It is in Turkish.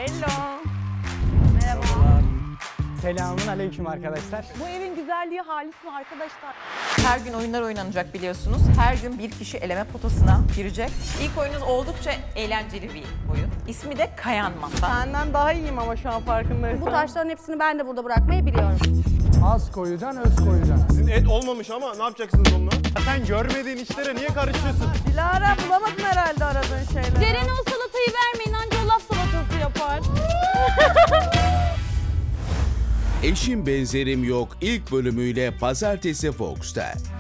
Hello. Merhaba. Selamun aleyküm arkadaşlar. Bu evin güzelliği halis mi arkadaşlar? Her gün oyunlar oynanacak biliyorsunuz. Her gün bir kişi eleme potasına girecek. İlk oyununuz oldukça eğlenceli bir oyun. İsmi de Kayan Masa. Senden daha iyiyim ama şu an farkındaysan. Bu taşların hepsini ben de burada bırakmayı biliyorum. Az koyacaksın, öz koyacaksın. Sizin et olmamış ama ne yapacaksınız onunla? Sen görmediğin işlere niye karışıyorsun? Dilara bulamadın herhalde aradığın şeyleri. Ceren'e o salatayı vermeyin, anca o laf salatası yapar. Eşim Benzerim Yok ilk bölümüyle Pazartesi Fox'ta.